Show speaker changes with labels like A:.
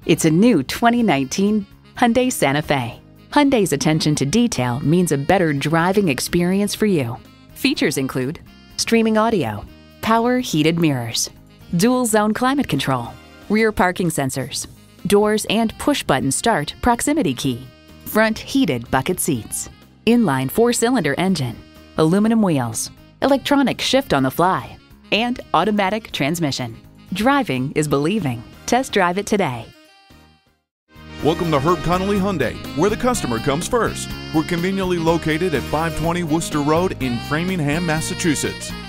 A: It's a new 2019 Hyundai Santa Fe. Hyundai's attention to detail means a better driving experience for you. Features include streaming audio, power heated mirrors, dual zone climate control, rear parking sensors, doors and push-button start proximity key, front heated bucket seats, inline 4-cylinder engine, aluminum wheels, electronic shift on the fly, and automatic transmission. Driving is believing. Test drive it today.
B: Welcome to Herb Connolly Hyundai, where the customer comes first. We're conveniently located at 520 Worcester Road in Framingham, Massachusetts.